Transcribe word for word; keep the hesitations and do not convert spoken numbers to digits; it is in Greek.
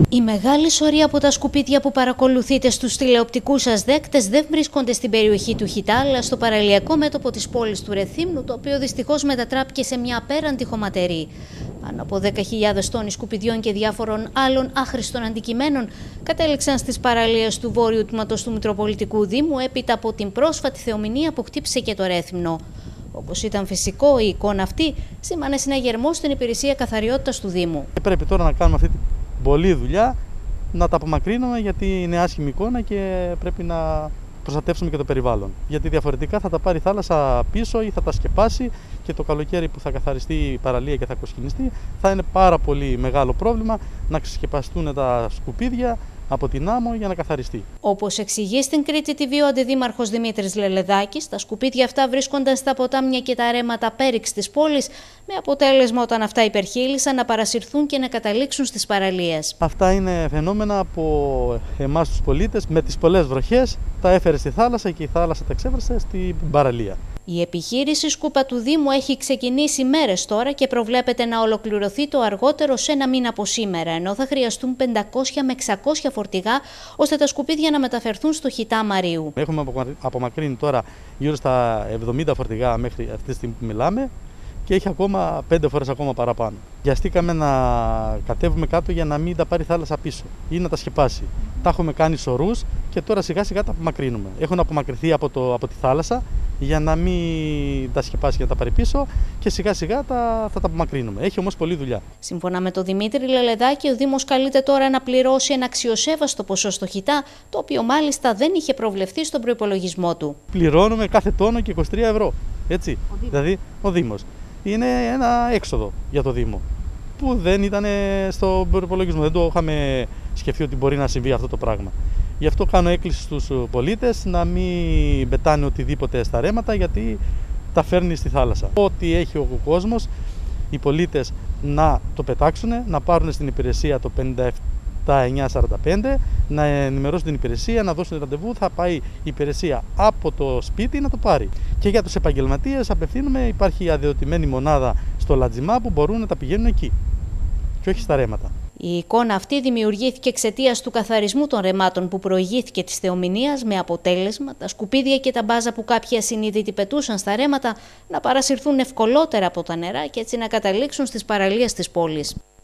Η μεγάλη σωρία από τα σκουπίδια που παρακολουθείτε στους τηλεοπτικούς σας δέκτες δεν βρίσκονται στην περιοχή του Χιτά, αλλά στο παραλιακό μέτωπο της πόλης του Ρεθύμνου, το οποίο δυστυχώς μετατράπηκε σε μια απέραντη χωματερή. Πάνω από δέκα χιλιάδες τόνοι σκουπιδιών και διάφορων άλλων άχρηστων αντικειμένων κατέληξαν στις παραλίες του βόρειου τμήματος του Μητροπολιτικού Δήμου έπειτα από την πρόσφατη θεομηνία που χτύπησε και το Ρέθυμνο. Όπως ήταν φυσικό, η εικόνα αυτή σήμανε συναγερμό στην υπηρεσία καθαριότητας του Δήμου. Πρέπει τώρα να κάνουμε αυτή την πολλή δουλειά, να τα απομακρύνουμε, γιατί είναι άσχημη εικόνα και πρέπει να προστατεύσουμε και το περιβάλλον. Γιατί διαφορετικά θα τα πάρει η θάλασσα πίσω ή θα τα σκεπάσει και το καλοκαίρι που θα καθαριστεί η παραλία και θα κοσκινιστεί θα είναι πάρα πολύ μεγάλο πρόβλημα να ξεσκεπαστούν τα σκουπίδια από την άμμο για να καθαριστεί. Όπως εξηγεί στην Κρήτη τι βι ο αντιδήμαρχος Δημήτρης Λελεδάκης, τα σκουπίδια αυτά βρίσκονταν στα ποτάμια και τα ρέματα πέριξ της πόλης, με αποτέλεσμα όταν αυτά υπερχείλησαν να παρασυρθούν και να καταλήξουν στις παραλίες. Αυτά είναι φαινόμενα από εμάς τους πολίτες. Με τις πολλές βροχές τα έφερε στη θάλασσα και η θάλασσα τα εξέβρασε στην παραλία. Η επιχείρηση Σκούπα του Δήμου έχει ξεκινήσει μέρες τώρα και προβλέπεται να ολοκληρωθεί το αργότερο σε ένα μήνα από σήμερα, ενώ θα χρειαστούν πεντακόσια με εξακόσια φορτηγά ώστε τα σκουπίδια να μεταφερθούν στο Χιτά Μαρίου. Έχουμε απομακρύνει τώρα γύρω στα εβδομήντα φορτηγά μέχρι αυτή τη στιγμή που μιλάμε και έχει ακόμα πέντε φορές ακόμα παραπάνω. Βιαστήκαμε να κατέβουμε κάτω για να μην τα πάρει θάλασσα πίσω ή να τα σκεπάσει. Τα έχουμε κάνει σωρούς και τώρα σιγά σιγά τα απομακρύνουμε. Έχουν απομακρυνθεί από, το, από τη θάλασσα για να μην τα σκεπάσει και να τα πάρει πίσω και σιγά σιγά τα, θα τα απομακρύνουμε. Έχει όμως πολλή δουλειά. Σύμφωνα με τον Δημήτρη Λελεδάκη, ο Δήμος καλείται τώρα να πληρώσει ένα αξιοσέβαστο ποσό στο Χιτά, το οποίο μάλιστα δεν είχε προβλεφθεί στον προϋπολογισμό του. Πληρώνουμε κάθε τόνο και είκοσι τρία ευρώ. Έτσι. Ο δηλαδή ο Δήμος. Είναι ένα έξοδο για το Δήμο που δεν ήταν στον προϋπολογισμό. Δεν το είχαμε σκεφτεί ότι μπορεί να συμβεί αυτό το πράγμα. Γι' αυτό κάνω έκκληση στους πολίτες να μην πετάνε οτιδήποτε στα ρέματα, γιατί τα φέρνει στη θάλασσα. Ό,τι έχει ο κόσμος, οι πολίτες να το πετάξουν, να πάρουν στην υπηρεσία το πενήντα επτά εννιακόσια σαράντα πέντε, να ενημερώσουν την υπηρεσία, να δώσουν ραντεβού, θα πάει η υπηρεσία από το σπίτι να το πάρει. Και για τους επαγγελματίες απευθύνουμε, υπάρχει αδειοδοτημένη μονάδα στο Λατζιμά που μπορούν να τα πηγαίνουν εκεί και όχι στα ρέματα. Η εικόνα αυτή δημιουργήθηκε εξαιτίας του καθαρισμού των ρεμάτων που προηγήθηκε της θεομηνίας, με αποτέλεσμα τα σκουπίδια και τα μπάζα που κάποιοι ασυνείδητοι πετούσαν στα ρέματα να παρασυρθούν ευκολότερα από τα νερά και έτσι να καταλήξουν στις παραλίες της πόλης.